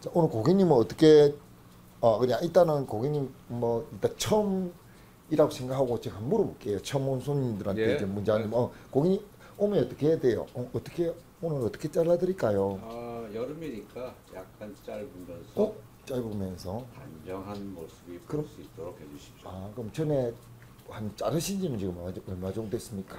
자, 오늘 고객님은 어떻게 그냥 일단은 고객님 뭐 일단 처음이라고 생각하고 제가 한번 물어볼게요. 처음 온 손님들한테 예. 이제 문제하면 고객님 오면 어떻게 해야 돼요? 어떻게 오늘 어떻게 잘라드릴까요? 여름이니까 약간 짧으면서 어? 짧으면서 단정한 모습이 볼 그럼 수 있도록 해주십시오. 그럼 전에 한 자르신 지는 지금 얼마 정도 됐습니까?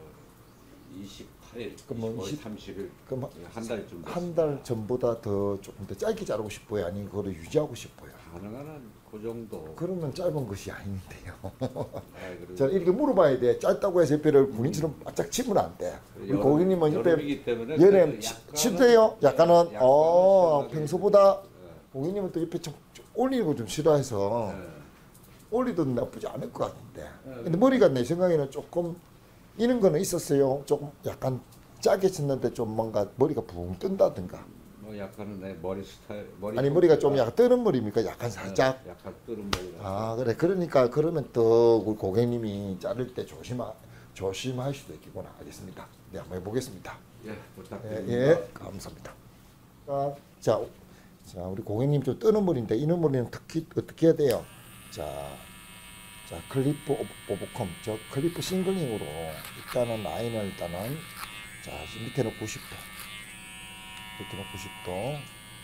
28일, 그럼 뭐 25일, 20 30일, 그럼 한 달쯤 한 달 전보다 더 조금 더 짧게 자르고 싶어요? 아니면 그거를 유지하고 싶어요? 가능한 한 그 정도. 그러면 짧은 것이 아닌데요. 그리고 자 이렇게 물어봐야 돼. 짧다고 해서 옆에를 군인처럼 바짝 치면 안 돼. 우리 여름- 고객님은 옆에 여름이기 때문에 여름 그래도 약간은- 칠때요? 약간은 약간은 평소보다 예. 고객님은 또 옆에 좀 올리는 거 좀 싫어해서 예. 올리도 나쁘지 않을 것 같은데. 네. 근데 머리가 내 생각에는 조금 이런 거는 있었어요. 조금 약간 짜게 쳤는데 좀 뭔가 머리가 붕 뜬다든가. 뭐 약간은 내 머리 스타일, 아니 머리가 좀 약간 뜨는 머리입니까? 약간 예, 살짝. 약간 뜨는 머리라. 그래. 그러니까 그러면 또 우리 고객님이 자를 때 조심할 수도 있겠구나. 알겠습니다. 네, 한번 해보겠습니다. 예, 예, 부탁드립니다. 예, 감사합니다. 자, 우리 고객님 좀 뜨는 머리인데 이런 머리는 특히 어떻게 해야 돼요? 자, 클리프 오버컴, 저 클리프 싱글링으로 일단은 라인을 일단은 자 밑에는 90도, 밑에는 90도.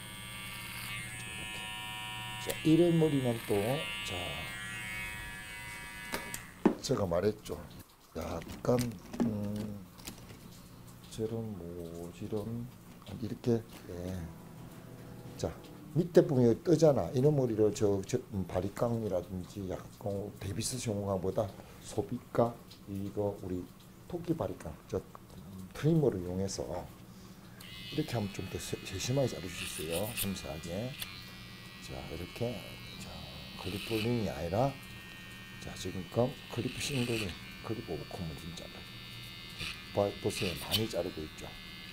자, 이런 머리는 또 제가 말했죠. 약간 저런 모지런 이렇게 자 밑에 부분이 뜨잖아. 이런 머리를 바리깡이라든지 약간 데비스 용광보다 소비가 이거 우리 토끼 바리깡 트리머를 이용해서 이렇게 하면 좀 더 세심하게 자를 수 있어요. 섬세하게. 자 이렇게 클리프 링이 아니라 지금 클리프 싱글링 클리프 오버컴을 좀 잘라. 보세요. 많이 자르고 있죠.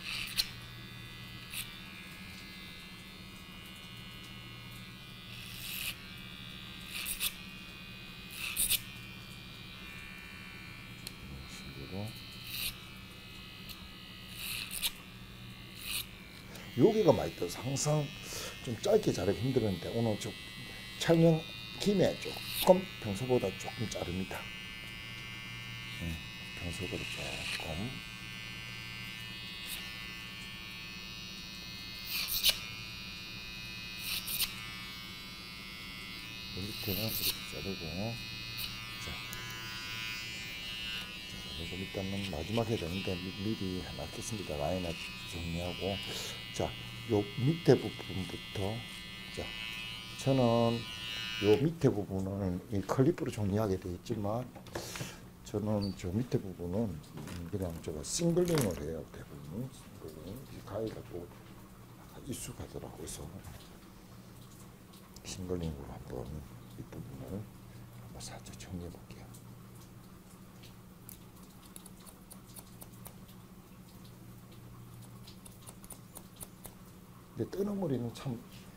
여기가 많이 떠서 항상 좀 짧게 자르기 힘들었는데 오늘 좀 촬영 김에 조금 평소보다 조금 자릅니다. 평소보다 조금. 밑에는 이렇게 자르고 그리고 일단은 마지막에 되는데 미리 해놨겠습니다. 라인을 정리하고 요 밑에 부분부터 저는 요 밑에 부분은 이 클리프로 정리하게 되어 있지만 저는 저 밑에 부분은 그냥 제가 싱글링을 해요. 대부분 싱글링 가위가 또 익숙하더라고요. 그래서 싱글링으로 한번 이 부분을 한번 살짝 정리해 볼게요. 근데 뜨는 머리는 참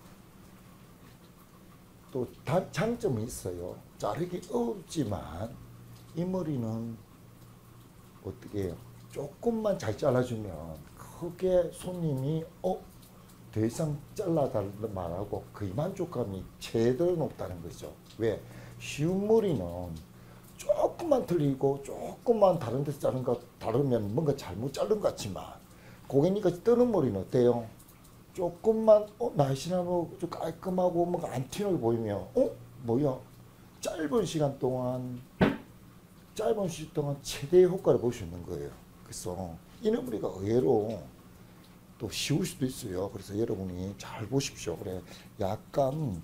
또 장점이 있어요. 자르기 어렵지만 이 머리는 어떻게 해요? 조금만 잘 잘라주면 크게 손님이 더 이상 잘라달라 말하고 그 만족감이 제대로 높다는 거죠. 왜? 쉬운 머리는 조금만 틀리고 조금만 다른 데서 자른 것 다르면 뭔가 잘못 자른 것 같지만 고객님까지 뜨는 머리는 어때요? 조금만 날씬하고 좀 깔끔하고 뭔가 안 튀는 보이면 뭐야? 짧은 시간 동안 최대의 효과를 볼 수 있는 거예요. 그래서 이런 머리가 의외로 또 쉬울 수도 있어요. 그래서 여러분이 잘 보십시오. 그래 약간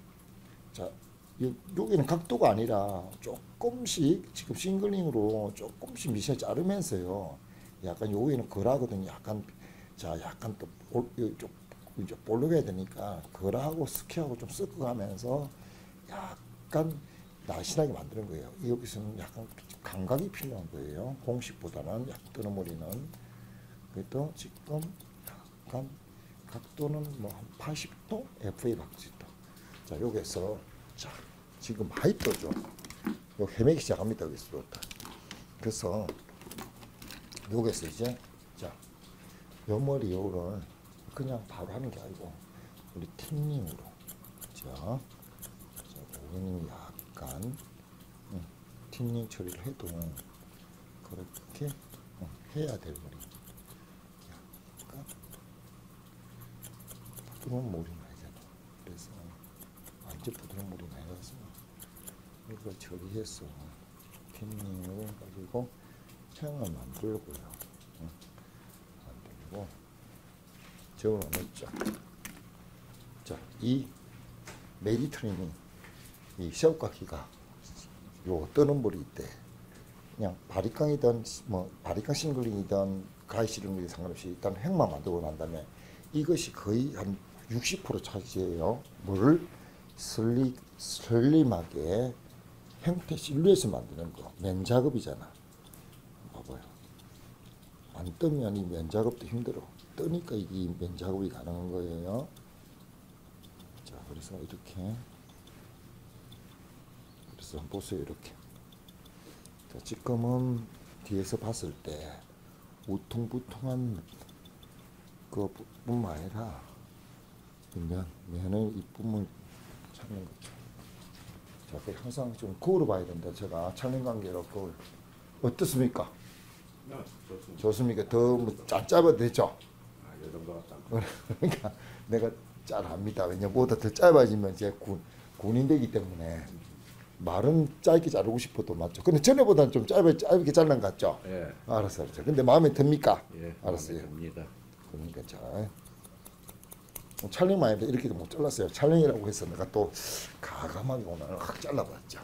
여기는 각도가 아니라 조금씩 지금 싱글링으로 조금씩 미세 자르면서요. 약간 여기는 거라거든요. 약간 또 이제 볼록해야 되니까 거라하고 스키하고 좀 섞어가면서 약간 날씬하게 만드는 거예요. 여기서는 약간 감각이 필요한 거예요. 공식보다는 약간 뜨는 머리는. 그래도 지금 약간 각도는 뭐 한 80도? FA 각도. 여기서 지금 많이 떠죠. 요 헤매기 시작합니다. 여기서부터. 그래서 여기서 이제 요 머리 요를 그냥 바로 하는 게 아니고 우리 틴닝으로. 자, 고객님이 약간 틴닝 처리를 해도 그렇게 해야 될 머리. 약간 부드러운 머리 나잖아. 그래서 완전 부드러운 머리 나서 이걸 처리해서 틴닝을 가지고 창을 만들고요. 만들고 적어놓죠. 자, 이 메디트림이 이 샤워가기가 요 뜨는 머리 때 그냥 바리깡이든 뭐 바리깡 싱글링이든 가위 싱글링이 상관없이 일단 획만 만들고 난 다음에 이것이 거의 한 60% 차지해요. 뭐를 슬림하게 형태 실루엣을 만드는 거. 면 작업이잖아. 봐봐요. 안 뜨면 이 면 작업도 힘들어. 뜨니까 이 면 작업이 가능한 거예요. 자, 그래서 이렇게. 그래서 한번 보세요. 이렇게. 자, 지금은 뒤에서 봤을 때 우퉁부퉁한 그뿐만 아니라 면의 이쁨을 찾는 거죠. 자, 항상 좀 거울을 봐야 된다. 제가 촬영 관계로 거울. 어떻습니까? 네, 좋습니다. 좋습니까? 더 짧아도 되죠? 이 정도가 딱. 그러니까 내가 잘합니다. 왜냐면 보다 더 짧아지면 이제 군인 되기 때문에 말은 짧게 자르고 싶어도 맞죠. 근데 전에보다는 좀 짧게 잘란 것 같죠? 예. 알았어요. 근데 마음에 듭니까? 예. 알았어요. 됩니다. 그러니까 자, 촬영만 해도 이렇게도 못 잘랐어요. 촬영이라고 해서 내가 또 가감하게 오늘 확 잘라봤죠.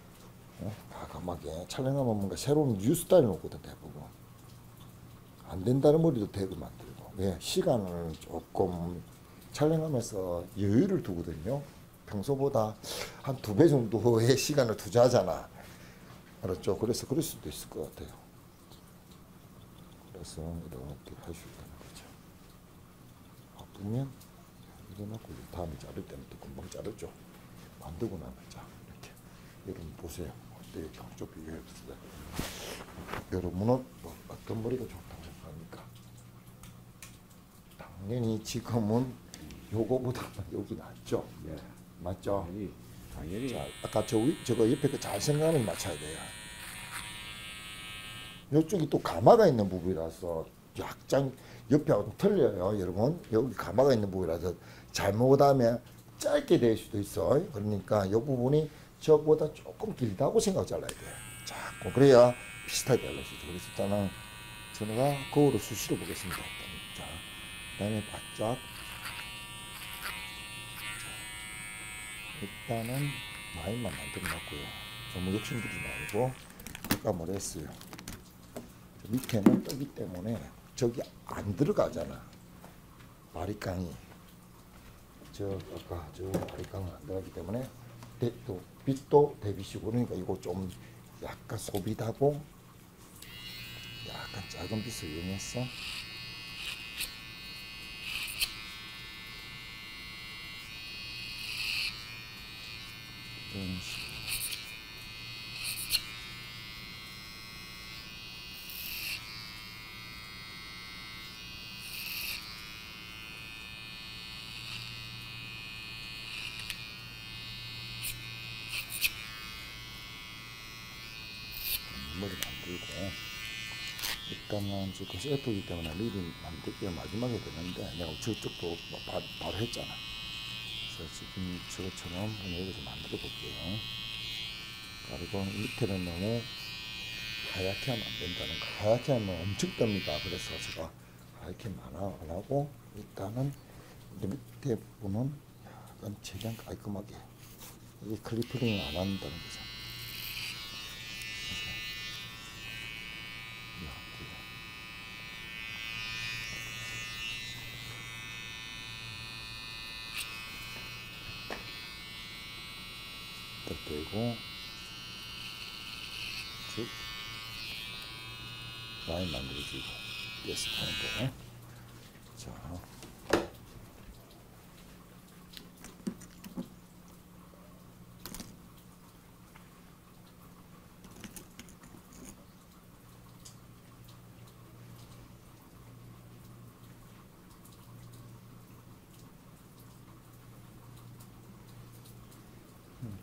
가감하게 촬영하면 뭔가 새로운 뉴 스타일을 놓거든 대부분. 안 된다는 머리도 대고 만들고. 예, 시간을 조금 촬영하면서 여유를 두거든요. 평소보다 한 2배 정도의 시간을 투자하잖아. 알았죠? 그래서 그럴 수도 있을 것 같아요. 그래서 이렇게 할 수 있다는 거죠. 아프면 일어나고 다음에 자를 때는 또 금방 자르죠. 만들고 나면 자 이렇게. 여러분 보세요. 어때요? 쪽 비교해보세요. 여러분은 뭐 어떤 머리가 좋다고 생각합니까? 당연히 지금은 요거보다 여기 낫죠. 예. 맞죠? 당연히. 자, 아까 저거 옆에 그 자생감을 맞춰야 돼요. 이쪽이 또 가마가 있는 부분이라서 약간 옆에하고 틀려요, 여러분. 여기 가마가 있는 부분이라서 잘못하면 짧게 될 수도 있어. 그러니까 이 부분이 저보다 조금 길다고 생각 잘라야 돼요. 자꾸 그래야 비슷하게 잘라수 있죠. 그래서 일단은 저는 거울을 수시로 보겠습니다. 자, 그다음에 바짝. 일단은 라인만 만들어 놨고요. 너무 욕심부리지 말고 아까 뭐라 했어요. 밑에는 뜨기 때문에 저기 안 들어가잖아. 바리깡이 아까 저 바리깡은 안 들어가기 때문에 또 빛도 대비시고 그러니까 이거 좀 약간 소비하고 약간 작은 빛을 이용해서 이런 식으로. 머리 만들고 일단은 지금 셀프이기 때문에 미리 만들기가 마지막에 되는데 내가 저쪽도 바로 했잖아. 그래서 지금 저것처럼 여기서 만들어 볼게요. 그리고 밑에는 너무 하얗게 하면 안 된다는 거. 하얗게 하면 엄청 뜹니다. 그래서 제가 하얗게 안 하고 일단은 밑에 부분은 약간 최대한 깔끔하게 이게 클리프링을 안 한다는 거죠. 되고 즉 라인 만들어주고 예스 포인트. 자,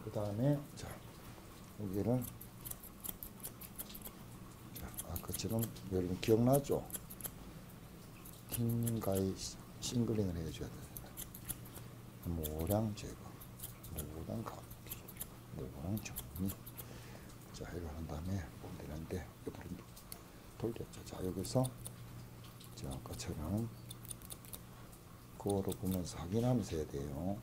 그 다음에 자 여기를 자 아까처럼 여러분 기억나죠? 킹가이 싱글링을 해줘야 돼요. 모랑 제거, 모랑 감기, 모랑 정리. 자 이걸 한 다음에 보면 되는데 옆으로 돌렸죠. 자 여기서 자 아까처럼 그거로 보면서 확인하면서 해야 돼요.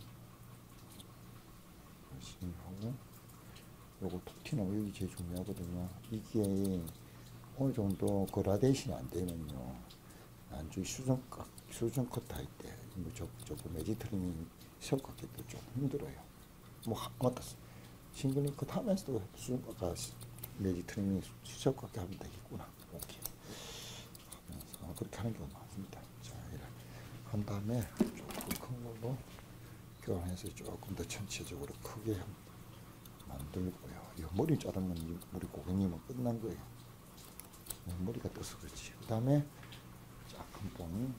열심히 하고 요거 톡 튀는 여기 제일 중요하거든요. 이게 어느 정도 그라데이션이 안 되면요 안쪽이 수정 컷 할 때 뭐 저거 매직 트리밍 셀 깎기도 좀 힘들어요. 뭐 맞다 싱글링 컷 하면서도 수정 깎아 매직 트리밍 셀 깎기 하면 되겠구나. 오케이 하면서 그렇게 하는 경우가 많습니다. 자 이렇게 한 다음에 조금 큰 걸로 교환해서 조금 더 전체적으로 크게 만들고요. 이 머리 자르면 우리 고객님은 끝난 거예요. 머리가 떠서 그렇지. 그 다음에 쫙 한번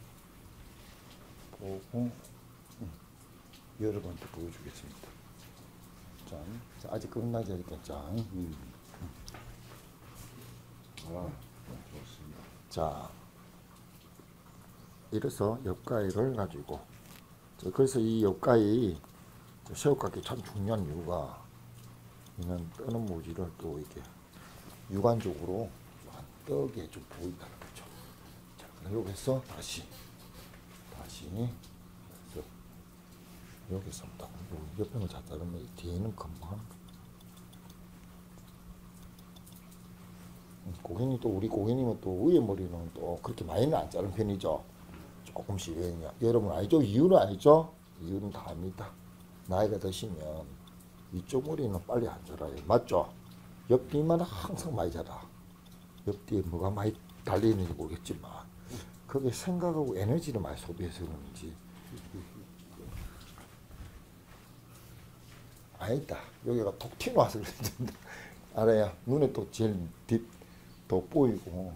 보고 여러분한테 보여주겠습니다. 짠. 자, 아직 끝나지 않으니까 짠. 좋습니다. 자, 이래서 옆가위를 가지고 그래서 이 옆가위 새우깎기 참 중요한 이유가 이는 뜨는 모지를 또 이렇게 육안적으로 뜨게 좀 보인다는 거죠. 자, 그럼 여기서 다시 그래서 여기서 딱 옆에만 잘 자르면 뒤에는 금방 고객님 또 우리 고객님은 또 위에 머리는 또 그렇게 많이는 안 자른 편이죠. 조금씩 왜냐 여러분 알죠? 이유는 알죠? 이유는 다 압니다. 나이가 드시면 이쪽 머리는 빨리 안 자라요. 맞죠? 옆뒤만 항상 많이 자라. 옆뒤에 뭐가 많이 달려있는지 모르겠지만 그게 생각하고 에너지를 많이 소비해서 그런지 아니다. 여기가 톡 튀어나와서 그랬는데 알아야 눈에 또 제일 더 보이고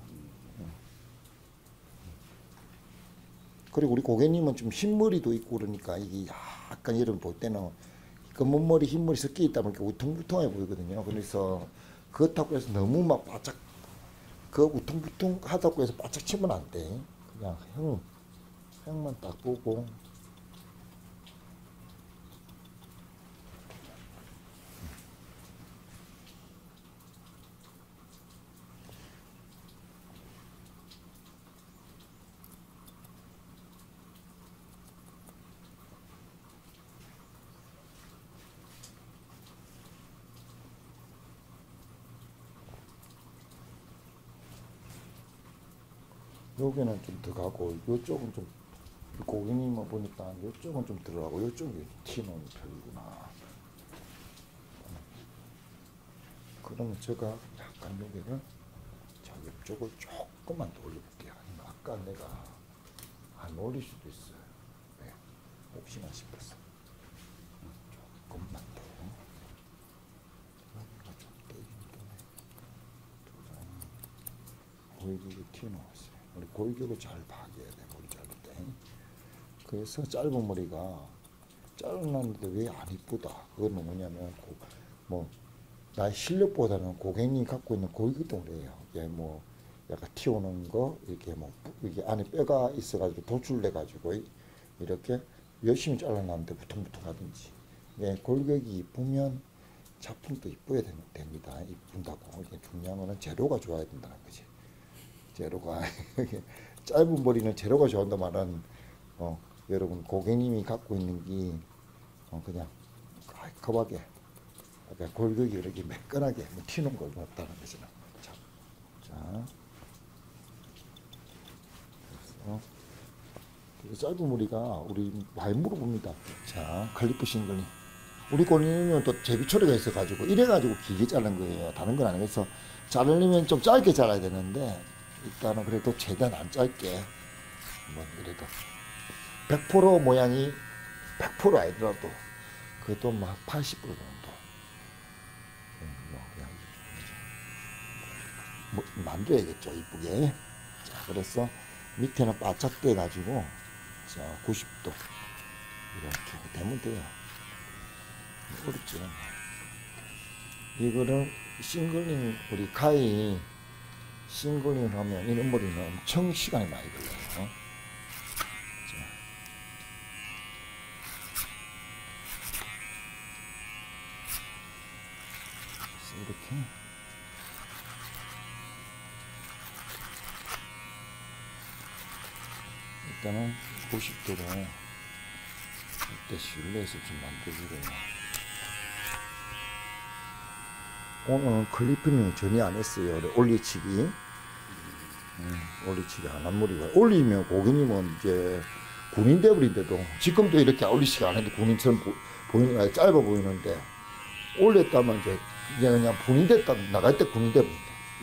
그리고 우리 고객님은 좀 흰머리도 있고 그러니까 이게 약간 여러분 볼 때는 검은 머리 흰머리 섞여 있다 보니까 우퉁불퉁해 보이거든요. 그래서 그렇다고 해서 너무 막 바짝 그 우퉁불퉁하다고 해서 바짝 치면 안 돼. 그냥 형만 딱 보고 여기는 좀 들어가고 이쪽은 좀 고객님만 보니까 이쪽은 좀 들어가고 이쪽이 튀는 편이구나. 그러면 제가 약간 여기를 자 이쪽을 조금만 더 올려볼게요. 아까 내가 안 올릴 수도 있어요. 네, 혹시나 싶어서 조금만 더. 여기가 좀더 힘드네. 골격이 튀어나왔어요. 우리 골격을 잘 파괴해야 돼. 머리 자를 때. 그래서 짧은 머리가 잘랐는데 왜 안 이쁘다. 그거는 뭐냐면 뭐 나의 실력보다는 고객님이 갖고 있는 골격 때문에요. 이게 뭐 약간 튀어오는 거 이렇게 뭐 이게 안에 뼈가 있어가지고 도출돼 가지고 이렇게 열심히 잘라놨는데 부퉁부퉁하든지. 예, 골격이 이쁘면 작품도 이뻐야 됩니다. 이쁜다고. 이게 중요한 거는 재료가 좋아야 된다는 거지. 재료가 짧은 머리는 재료가 좋아한다 말은 여러분 고객님이 갖고 있는 게 그냥 깔끔하게 약간 골격이 이렇게 매끈하게 뭐 튀는 걸 같다는 거죠. 자, 그래서 짧은 머리가 우리 많이 물어봅니다. 자, 클리프 싱글링. 우리 고객님은 또 제비 처리가 있어가지고 이래가지고 길게 자른 거예요. 다른 건 아니겠어. 자르려면 좀 짧게 잘라야 되는데 일단은 그래도 최대한 안 짧게 뭐 이래도 100% 모양이 100% 아니더라도 그래도 막 80% 정도 뭐 만들어야겠죠 이쁘게. 자 그래서 밑에는 바짝 떼 가지고 자 90도 이렇게 되면 돼요. 어렵지 않아요. 이거를 싱글링, 우리 가위 싱글링 하면 이 머리는 엄청 시간이 많이 걸려요. 이렇게 일단은 90도로 이때 실내에서 좀 만들고요. 오늘은 클리핑을 전혀 안 했어요. 올리치기. 올리치기 안 한 머리가. 올리면 고객님은 이제 군인 돼버린데도 지금도 이렇게 올리치기 안 해도 군인처럼 보이는, 짧아 보이는데 올렸다면 이제 그냥 군인 됐다 나갈 때 군인 돼버린다.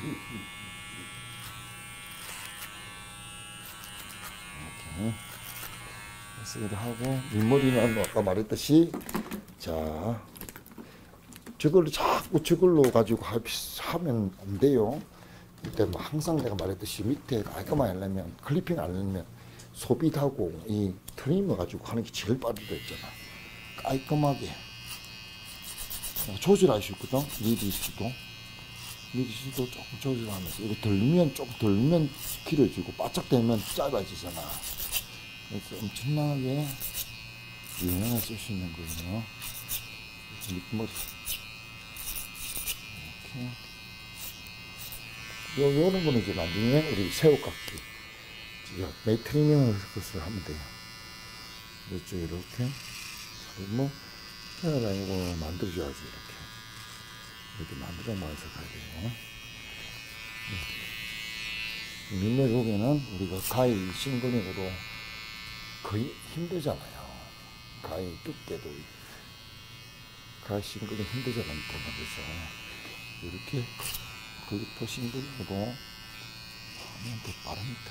이렇게. 그래서 이렇게 하고 윗머리는 아까 말했듯이 자. 저걸로 자꾸 저걸로 가지고 하면 안 돼요. 그때 뭐 항상 내가 말했듯이 밑에 깔끔하게 하려면 클리핑 안 하려면 소빗하고 이 트리머 가지고 하는 게 제일 빠르다 했잖아. 깔끔하게 조절하시거든. 미디시도 조금 조절하면서 이거 덜면 조금 덜면 길어지고 바짝 되면 짧아지잖아. 그래서 엄청나게 유연하게 쓸 수 있는 거예요. 밑머리 요런 거는 이제 나중에 우리 새우깎기 메이트리밍을 것을 하면 돼요. 이쪽 이렇게 뭐 헤어라인으로 만들어줘야지. 이렇게 만들어서 가야 돼요. 민매 여기는 우리가 가위 싱글링으로 거의 힘들잖아요. 가위 두께도 가위 싱글링 힘들잖아요. 그래서 이렇게 글리퍼 싱글링으로 하면 더 빠릅니다.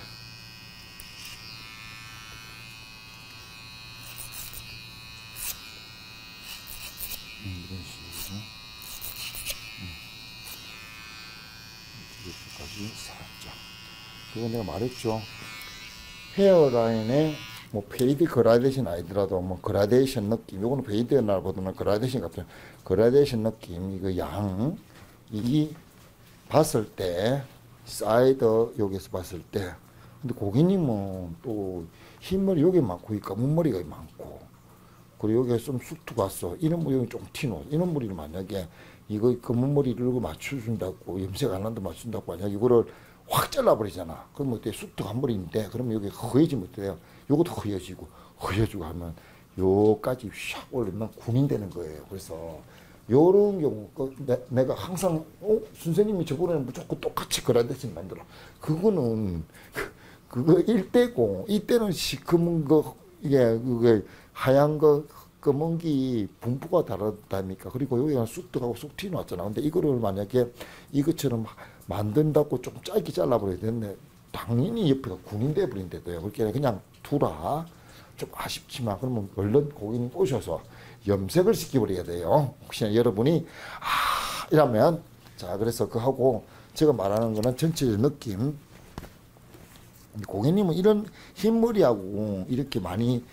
이런 식으로 이렇게까지 살짝. 그거 내가 말했죠. 헤어라인에 뭐 페이드 그라데이션 아니더라도 뭐 그라데이션 느낌. 요거는 페이드 날보다는 그라데이션 같은 그라데이션 느낌. 이거 양 이 봤을 때 사이드 여기서 봤을 때 근데 고객님은 또 흰머리 여기 많고 이 검은 머리가 많고 그리고 여기에 좀 쑥 갔어. 이런 머리는 좀 티노. 이런 머리를 만약에 이거 검은 머리를 맞춰준다고 염색 안 한다 맞춘다고 만약 이거를 확 잘라버리잖아. 그럼 어때? 쑥 한 머리인데 그러면 여기 허해지면 어때요? 요것도 허해지고 하면 요까지 샥 올리면 군인 되는 거예요. 그래서 요런 경우 내가 항상 선생님이 저번에 무조건 똑같이 그라데이션 만들어. 그거는 그거 1대고 이때는 시커먼 거 이게 그게 하얀 거 검은 기 분포가 다르다니까. 그리고 여기가 쑥 들어가고 쑥 튀어나왔잖아. 근데 이거를 만약에 이것처럼 만든다고 좀 짧게 잘라버려야 되는데 당연히 옆에가 군인 돼버린대도요. 그렇게 그냥 두라. 좀 아쉽지만 그러면 얼른 고객님 오셔서 염색을 시켜버려야 돼요. 혹시나 여러분이 이러면 자 그래서 그하고 제가 말하는 거는 전체적 느낌. 고객님은 이런 흰머리하고 이렇게 많이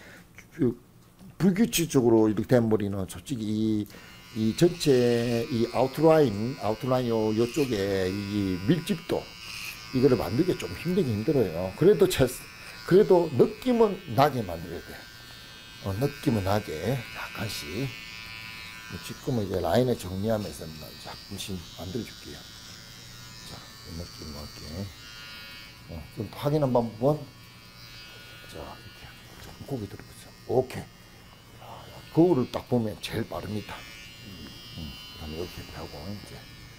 불규칙적으로 이렇게 된 머리는 솔직히 이 전체 이 아웃라인 요쪽에 이 밀집도 이거를 만들기 좀 힘들어요. 그래도 느낌은 나게 만들어야 돼. 느낌은 나게 약간씩. 지금은 이제 라인을 정리하면서 약간씩 만들어줄게요. 자, 이 느낌 나게. 좀 확인한 방법은 자 이렇게 조금 고개 들어보세요. 오케이. 거울을 딱 보면 제일 빠릅니다. 그다음에 이렇게 하고 이제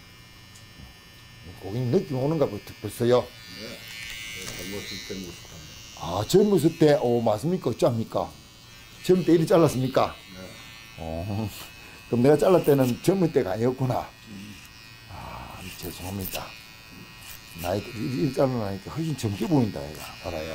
고객님 느낌 오는가 벌써요? 네. 젊었을 때 모습. 젊었을 때, 맞습니까? 어쩝니까? 젊을 때 이리 잘랐습니까? 네. 그럼 내가 잘랐 때는 젊을 때가 아니었구나. 죄송합니다. 나이, 이리 잘라나니까 훨씬 젊게 보인다, 얘가. 알아요.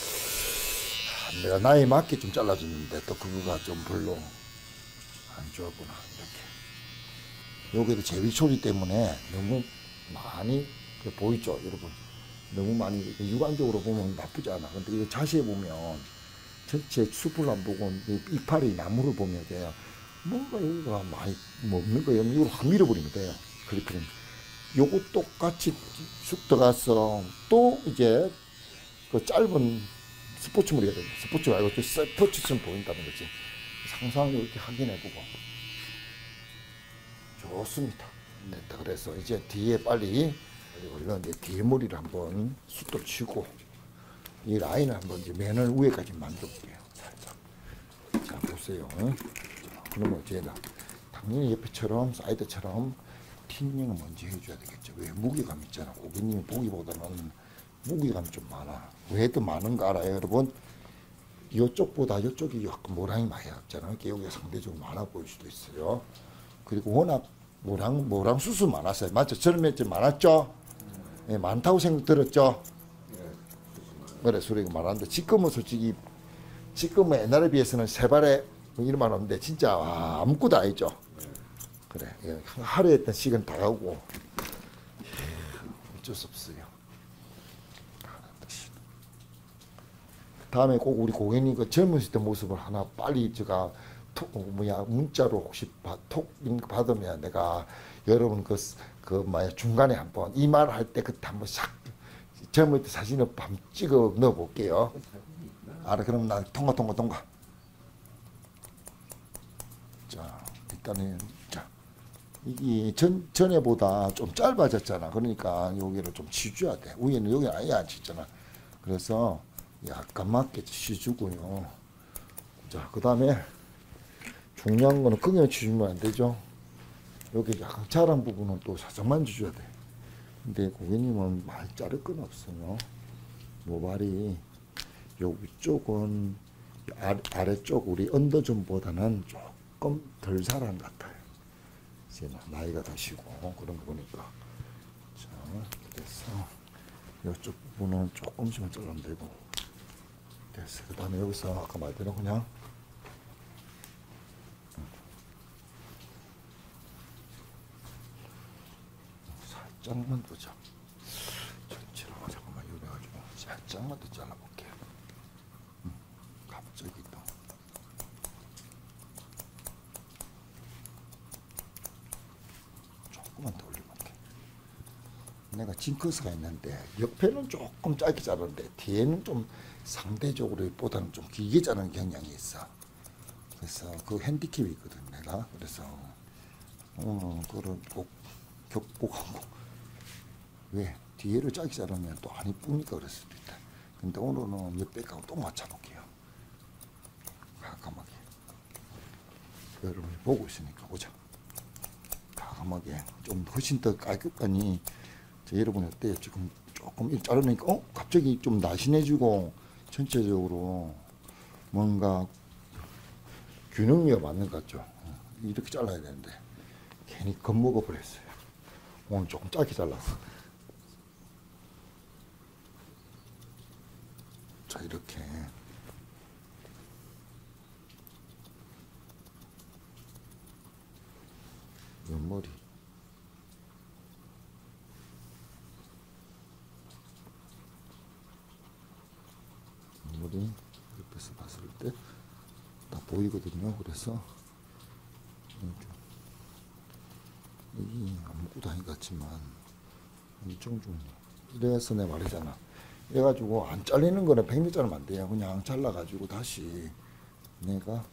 내가 나이에 맞게 좀 잘라줬는데, 또 그거가 좀 별로 안 좋았구나. 이렇게. 여기도 제비 소리 때문에 너무 많이 보이죠, 여러분? 너무 많이 육안적으로 보면 나쁘지 않아. 근데 이거 자세히 보면 전체 숲을 안 보고 이파리 나무를 보면 돼요. 뭔가 여기가 많이 뭐 없는 거예요. 이걸 확 밀어버리면 돼요. 그렇게 요거 똑같이 쑥 들어가서 또 이제 그 짧은 스포츠물이 돼요. 스포츠 말고 또 스포츠처럼 보인다는 거지. 상상 이렇게 확인해보고 좋습니다. 됐다. 그래서 이제 뒤에 빨리 얼른 이제 뒤에 머리를 한번 숱도 치고 이 라인을 한번 이제 면을 위에까지 만들게요. 살짝. 자 보세요. 자, 그러면 이제는 당연히 옆에처럼 사이드처럼 틴닝은 먼저 해줘야 되겠죠. 왜 무게감 있잖아. 고객님이 보기보다는 무게감이 좀 많아. 왜 더 많은가 알아요, 여러분? 이쪽보다 이쪽이 약간 모랑이 많이 났잖아요. 여기가 상대적으로 많아 보일 수도 있어요. 그리고 워낙 모랑 수수 많았어요. 맞죠? 젊을 때 많았죠? 예, 많다고 생각 들었죠? 그래, 소리가 많았는데 지금은 솔직히 지금은 옛날에 비해서는 세 발에 이런만 없는데 진짜 아무것도 아니죠. 그래, 예, 하루에 했던 시간 다 가고 어쩔 수 없어요. 다음에 꼭 우리 고객님 그 젊으실 때 모습을 하나 빨리 제가 문자로 혹시 톡 받으면 내가 여러분 그 중간에 한번 이 말 할 때 그때 한번 싹 젊을 때 사진을 밤 찍어 넣어 볼게요. 알아, 그럼 나 통과. 자, 일단은 자 이게 전에보다 좀 짧아졌잖아. 그러니까 여기를 좀 치줘야 돼. 위에는 여기 아예 안 치잖아. 그래서 약간 맞게 치주고요. 자, 그 다음에 중요한 거는 끙에 치주면 안 되죠. 여기 약간 자란 부분은 또 살짝만 치줘야 돼. 근데 고객님은 많이 자를 건 없어요. 모발이 요 위쪽은 아래쪽 우리 언더존보다는 조금 덜 자란 것 같아요. 이제 나이가 드시고 그런 거 보니까. 자, 그래서 이쪽 부분은 조금씩만 잘라면 되고. 됐어. 그 다음에 여기서 아까 말대로 그냥 살짝만 보자. 전체로 잠깐만 요래가지고 살짝만 더 잘라볼게요. 갑자기 또 조금만 더 올려볼게. 내가 징크스가 있는데 옆에는 조금 짧게 자르는데 뒤에는 좀 상대적으로 보다는 좀 길게 자르는 경향이 있어. 그래서 그 핸디캡이 있거든 내가. 그래서 그거를 꼭 격복하고. 왜 뒤에를 짧게 자르면 또 안 이쁘니까 그럴 수도 있다. 근데 오늘은 옆백하고 또 맞춰볼게요. 가감하게. 여러분이 보고 있으니까 보자. 가감하게 좀 훨씬 더 깔끔하니. 여러분 어때요? 지금 조금 이렇게 자르니까 갑자기 좀 날씬해지고 전체적으로 뭔가 균형미가 맞는 것 같죠. 이렇게 잘라야 되는데 괜히 겁먹어 버렸어요. 오늘 조금 짧게 잘랐어. 자, 이렇게 옆머리 옆에서 봤을 때 다 보이거든요. 그래서 이게 아무것도 아닌 것 같지만 엄청 좀 이래서 내가 말이잖아. 이래가지고 안 잘리는 거는 100m 자르면 안 돼요. 그냥 잘라가지고 다시 내가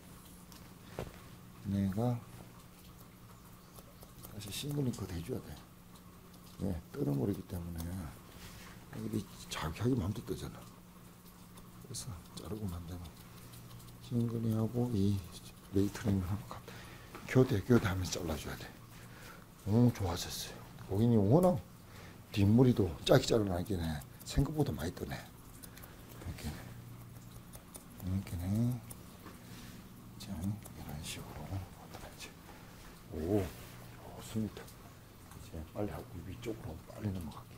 다시 싱글링컷 해줘야 돼. 왜? 뜯어버리기 때문에 여기 자기 마음대로 뜨잖아. 그래서 자르고 만들면 싱글링하고 이 레이트닝을 교대하면서 잘라줘야 돼. 좋아졌어요. 고객님 워낙 뒷머리도 짧게 잘라나기네. 생각보다 많이 뜨네. 이렇게네. 자, 이런 식으로 오, 좋습니다. 이제 빨리 하고 위쪽으로 빨리 넘어갈게요.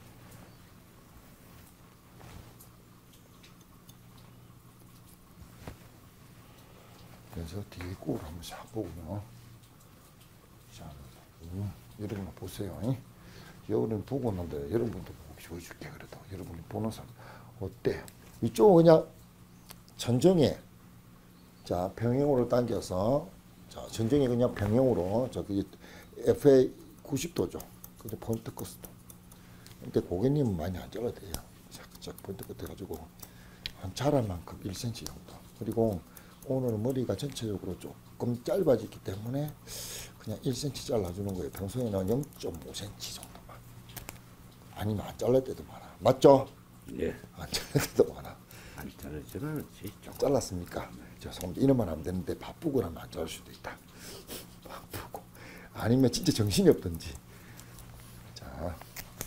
그래서 뒤에 꼴을 한번 싹 보고요. 자, 여러분 보세요. 여러분 보고 있는데 여러분도 보여줄게. 그래도 여러분이 보는 사람 어때? 이쪽은 그냥 전정에 자 평행으로 당겨서 자, 전정이 그냥 평형으로 저기 FA 90도죠. 근데 포인트 끝도. 근데 고객님은 많이 안 잘라도 돼요. 살짝 포인트 끝 해가지고 한 자랄 만큼 1cm 정도. 그리고 오늘 머리가 전체적으로 조금 짧아졌기 때문에 그냥 1cm 잘라주는 거예요. 평소에는 0.5cm 정도만. 아니면 안 잘랄 때도 많아. 맞죠? 예. 안 잘랄 때도 많아. 안 자르지는 않지. 조금. 잘랐습니까? 죄송합니다. 이러면 안 되는데 바쁘거나 안 자를 수도 있다. 바쁘고 아니면 진짜 정신이 없든지. 자,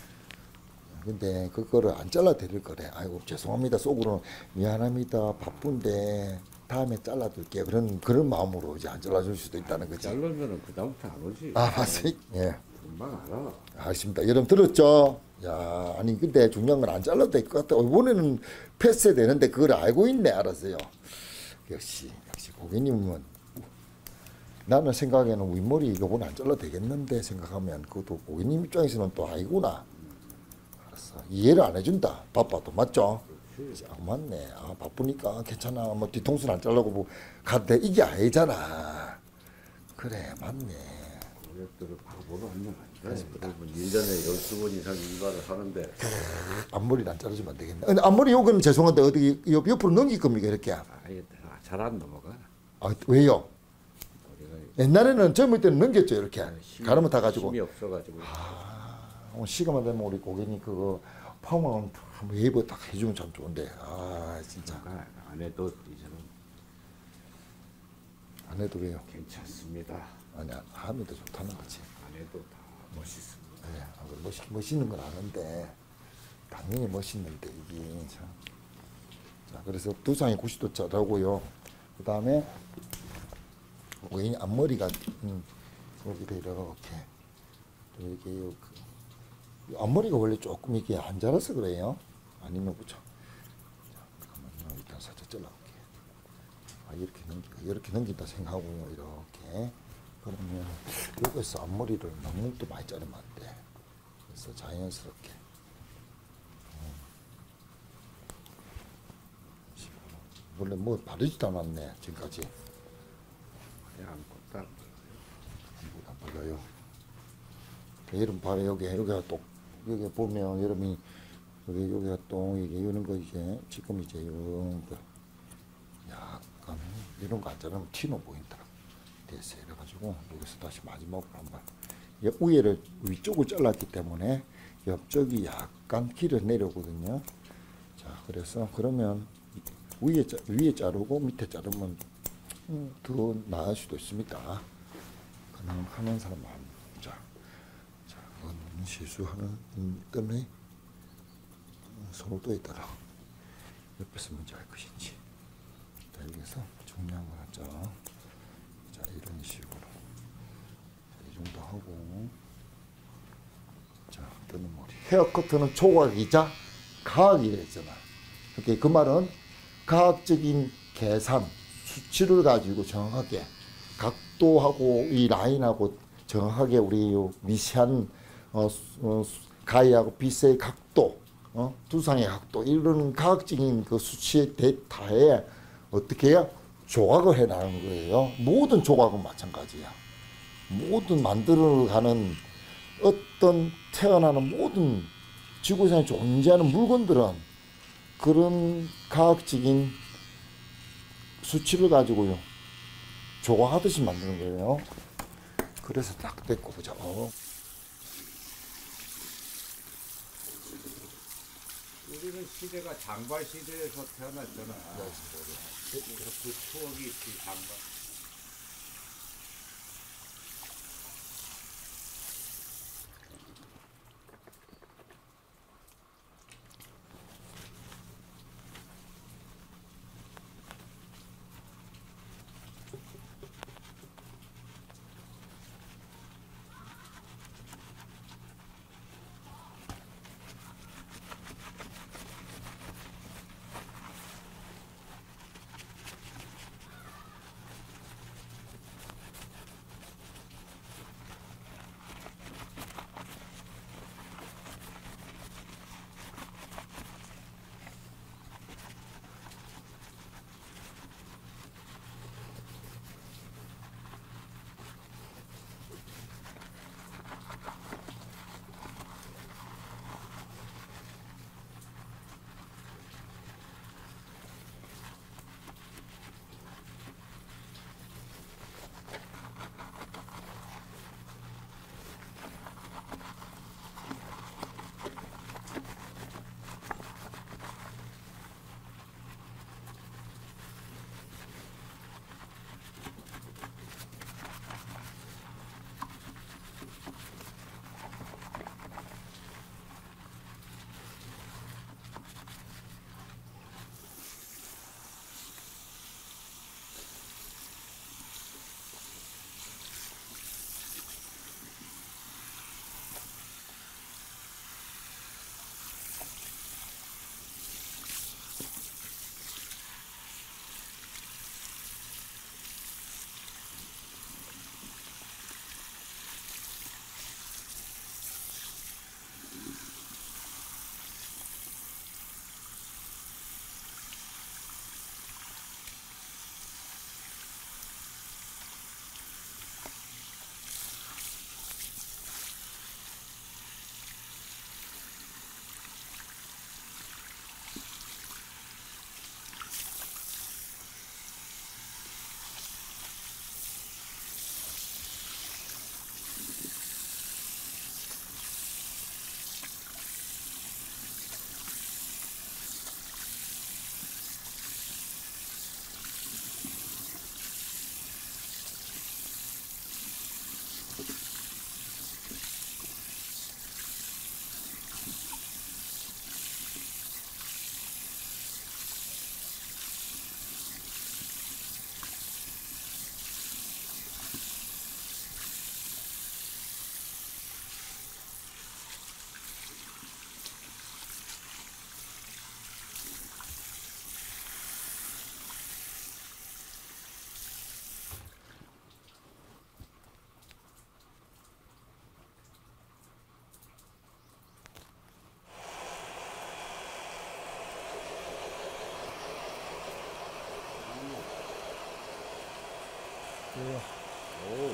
근데 그거를 안 잘라 드릴 거래. 아이고 죄송합니다. 속으로 미안합니다. 바쁜데 다음에 잘라둘게요. 그런 마음으로 이제 안 잘라줄 수도 있다는 거지. 자르면은 그 다음부터 안 오지. 아 맞습니다. 예. 금방 알아. 알겠습니다. 여러분 들었죠? 야, 아니 근데 중요한 건 안 잘라도 될 것 같아. 이번에는 패스 되는데 그걸 알고 있네. 알았어요. 역시 고객님은 나는 생각에는 윗머리 요건 안 잘라도 되겠는데 생각하면 그것도 고객님 입장에서는 또 아니구나. 알았어. 이해를 안 해준다. 바빠도 맞죠? 아, 맞네. 아, 바쁘니까 괜찮아. 뭐 뒤통수는 안 잘라고 뭐 가도 이게 아니잖아. 그래 맞네. 고객들을 바보로 하면 안 돼. 그러면 1년에 12번 이상 일과를 하는데 앞머리를 안 자르시면 안 되겠네. 근데 앞머리 요거는 죄송한데 어디 옆으로 넘길 겁니까 이렇게? 아예 잘 안 넘어가. 아 왜요? 머리가 옛날에는 젊을 때는 넘겼죠 이렇게 가르마 타 가지고. 힘이 없어가지고. 오늘 시간만 되면 우리 고객님 그거 펌은 웨이브 딱 해주면 참 좋은데. 아 진짜 안 해도 이제는 안 해도 왜요? 괜찮습니다. 아니 하면 더 좋다는 거지. 안 해도 다 멋있습니다. 네, 멋있는 건 아는데 당연히 멋있는데 이게 참. 자 그래서 두상이 90도 짜라고요. 그 다음에 고객님 앞머리가 여기다 이렇게 앞머리가 원래 조금 이게 안 자라서 그래요. 아니면 그죠? 잠깐만요. 일단 살짝 잘라볼게. 아 이렇게 넘긴다 생각하고요. 이렇게 그러면 여기서 앞머리를 너무 또 많이 자르면 안 돼. 그래서 자연스럽게. 원래 뭐 바르지도 않았네 지금까지. 그냥 아무것도 안 안 발라요. 여러분 봐요. 여기가 또 여기 보면 여러분이 여기가 또 이게 이런 거 이제 지금 이제 이런 거 약간 이런 거 안 자르면 티노 보인다. 됐어요. 이래가지고 여기서 다시 마지막으로 한번 위에를 위쪽을 잘랐기 때문에 옆쪽이 약간 길어 내려오거든요. 자 그래서 그러면 위에 자르고 밑에 자르면 더 나을 수도 있습니다. 가능하는 사람 많. 자, 실수하는 때문에 서로 또 있더라. 옆에서 먼저 할 것인지. 자, 여기서 중요한 거 하자. 자, 이런 식으로. 자, 이 정도 하고. 자, 뜨는 머리. 헤어커트는 초과학이자 과학이라 했잖아. 그러니까 그 말은 과학적인 계산, 수치를 가지고 정확하게 각도하고 이 라인하고 정확하게 우리 미세한 가위하고 빗의 각도, 두상의 각도 이런 과학적인 그 수치의 데이터에 어떻게 해요? 조각을 해나가는 거예요. 모든 조각은 마찬가지야. 모든 만들어가는 어떤 태어나는 모든 지구상에 존재하는 물건들은 그런 과학적인 수치를 가지고요. 조각하듯이 만드는 거예요. 그래서 딱 됐고 보자. 우리는 시대가 장발 시대에서 태어났잖아. 그 추억이 있지 장발. 예.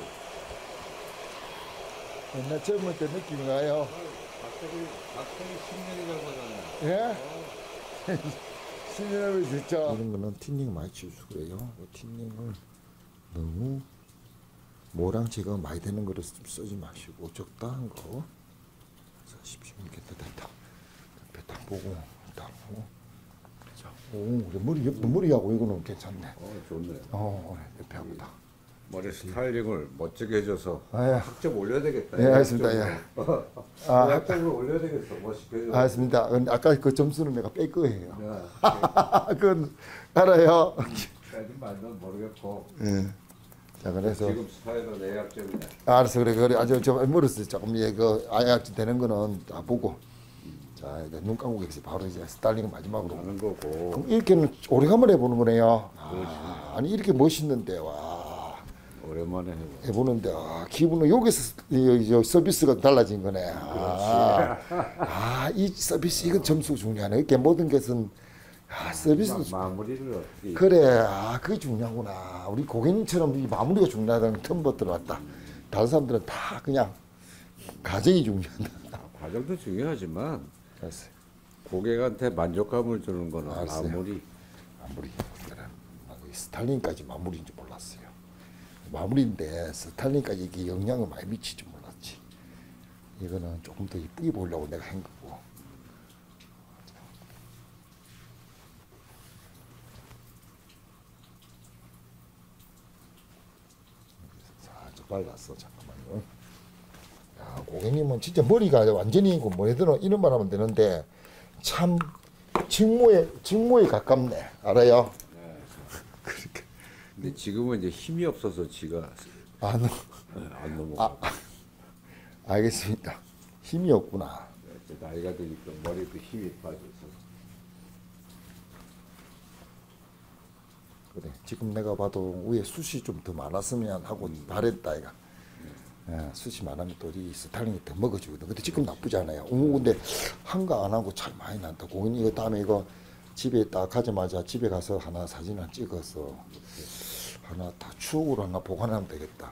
옛날 젊을 때 느낌이 나요. 박태기 10년이 젊어졌네. 예? 10년을 진짜. 이런 거는 틴닝 많이 치우고요. 틴닝을 너무 모랑 제거 많이 되는 거를 좀 쓰지 마시고 적당한 거 사십시오. 이렇게 됐다. 옆에 딱 보고 딱 보고. 자, 오, 머리하고 이거는 괜찮네. 좋네. 옆에 하고 딱. 머리 스타일링을 멋지게 해줘서 아, 예. 학점 올려야 되겠다. 예, 알겠습니다. 예. 학점을 올려야 되겠어. 멋있게 해줘. 알겠습니다. 근데 아까 그 점수는 내가 뺄 거예요. 야, 그건 알아요. 빼든 말든 모르겠고. 예. 자, 그래서 지금 스타일은 내 학점이네. 알았어. 그래. 아주 좀 멀었어요. 조금 그 아약지 되는 거는 다 보고. 자, 이제 눈 감고 계세요. 바로 이제 스타일링 마지막으로. 하는 거고. 그럼 이렇게는 오래간만에 해보는 거네요. 아니 이렇게 멋있는데 와. 오랜만에 해보는데 기분은 여기서 이 서비스가 달라진 거네. 이 서비스 이건 점수 중요하네. 이렇게 모든 것은 서비스 마무리를 어떻게. 그래. 그게 중요하구나. 우리 고객님처럼 이 마무리가 중요하다는 처음 들어왔다. 다른 사람들은 다 그냥 과정이 중요하다. 과정도 중요하지만 알았어요. 고객한테 만족감을 주는 거는 알았어요. 마무리. 스타일링까지 마무리인지 몰랐어요. 마무리인데 스타일링까지 이게 영향을 많이 미치지 몰랐지. 이거는 조금 더 이쁘게 보려고 내가 한 거고. 살짝 발랐어. 잠깐만요. 야, 고객님은 진짜 머리가 완전히 뭐래든 이런 말 하면 되는데 참 직모에 가깝네. 알아요? 그렇게. 근데 지금은 이제 힘이 없어서 지가 안 넘어. 알겠습니다. 힘이 없구나. 이제 나이가 드니까 머리도 힘이 빠져서. 그래. 지금 내가 봐도 위에 숱이 좀 더 많았으면 하고 바랬다 이가. 숱이 많으면 또 이 스타일링이 더 먹어주거든. 근데 지금 나쁘지 않아요. 근데 한가 안 하고 잘 많이 난다. 고객님 이거 다음에 이거 집에 딱 가자마자 집에 가서 하나 사진 하나 찍어서 하나 다 추억으로 하나 보관하면 되겠다.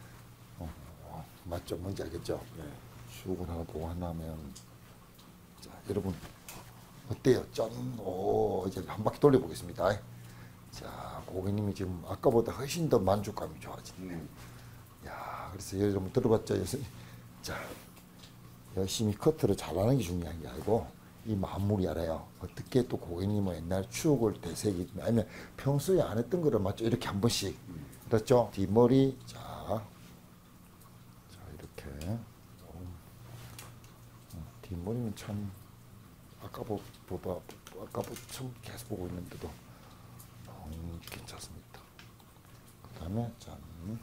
맞죠? 뭔지 알겠죠? 추억으로 하나 보관하면 자 여러분 어때요? 짠! 오 이제 한 바퀴 돌려보겠습니다. 자 고객님이 지금 아까보다 훨씬 더 만족감이 좋아지네. 야 그래서 여러분 들어봤죠? 자 열심히 커트를 잘하는 게 중요한 게 아니고 이 마무리 알아요. 어떻게 또 고객님은 옛날 추억을 되새기든 아니면 평소에 안 했던 거를 맞죠? 이렇게 한 번씩 그렇죠? 뒷머리 자 이렇게 뒷머리는 참 아까부터 처음 계속 보고 있는데도 괜찮습니다. 그 다음에 짠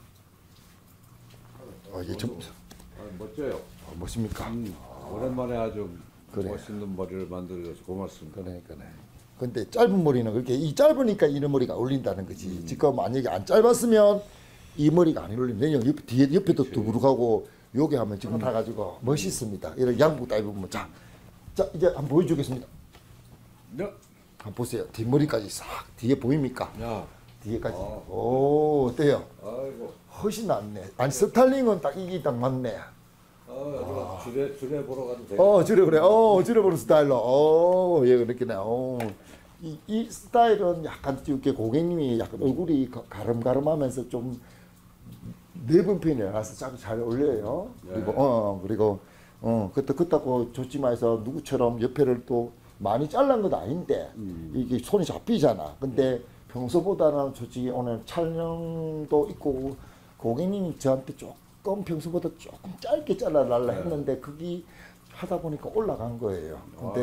이게 좀 멋져요. 멋입니까? 오랜만에 아주 그래. 멋있는 머리를 만들어줘서 고맙습니다. 그러니까네. 근데 짧은 머리는 그렇게 이 짧으니까 이런 머리가 어울린다는 거지. 지금 만약에 안 짧았으면 이 머리가 안 어울리면 뒤에 옆에도 두부룩하고 요게 하면 지금 다 가지고 멋있습니다. 이런 양복 다 입으면 자 이제 한번 보여주겠습니다. 네. 한번 보세요. 뒷머리까지 싹 뒤에 보입니까? 야. 뒤에까지. 오 어때요? 아이고. 훨씬 낫네. 아니 스타일링은 딱 이게 딱 맞네. 주례 보러 가도 되겠다. 주례 그래. 주례 보는 스타일로. 예 그렇게네. 이 스타일은 약간 이렇게 고객님이 약간 얼굴이 가름가름하면서 좀 넓은 편이라서 잘 어울려요. 그리고 그렇다고 좋지만 해서 누구처럼 옆에를 또 많이 잘란 것도 아닌데 이게 손이 잡히잖아. 근데 평소보다는 솔직히 오늘 촬영도 있고 고객님이 저한테 조금 평소보다 조금 짧게 잘라달라 했는데 그게 하다 보니까 올라간 거예요.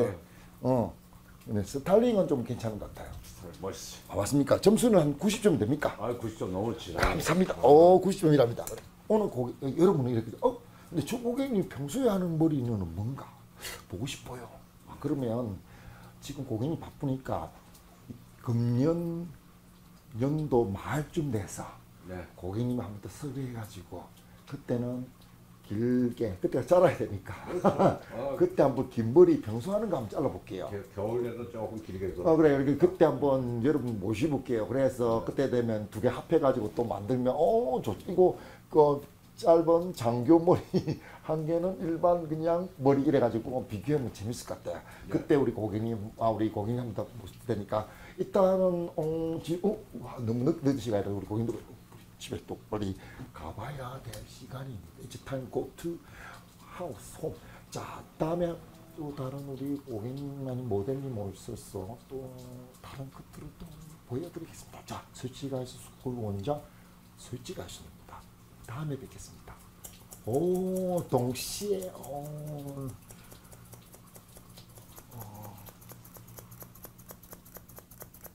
근데 스타일링은 좀 괜찮은 것 같아요. 멋있어. 맞습니까? 점수는 한 90점 됩니까? 90점 넘었지. 감사합니다. 90점이랍니다. 오늘 여러분은 이렇게 근데 저 고객님 평소에 하는 머리는 뭔가 보고 싶어요. 그러면 지금 고객님 바쁘니까 금년 연도 말쯤 돼서 고객님 한 번 더 섭외해가지고 그때는 길게 그때 잘라야 되니까 그때 한번 긴 머리 평소하는 거 한번 잘라볼게요. 겨울에는 조금 길게 해서. 그래 이렇게 그때 한번 여러분 모셔볼게요. 그래서 그때 되면 두 개 합해가지고 또 만들면 좋지. 이거 그 짧은 장교 머리 한 개는 일반 그냥 머리 이래가지고 비교하면 재밌을 것 같아요. 그때 우리 고객님 한번 모실 테니까 일단은 너무 늦으시 가야 돼. 우리 고객님들 집에 또 빨리 가봐야 될 시간입니다. 이제 타임 고투 하우스 홈. 자, 다음에 또 다른 우리 고객님 아닌 모델님 오셔서 또 다른 것들을 또 보여드리겠습니다. 자, 설치가에서 스쿨 원장 설치가십니다. 다음에 뵙겠습니다. 동시에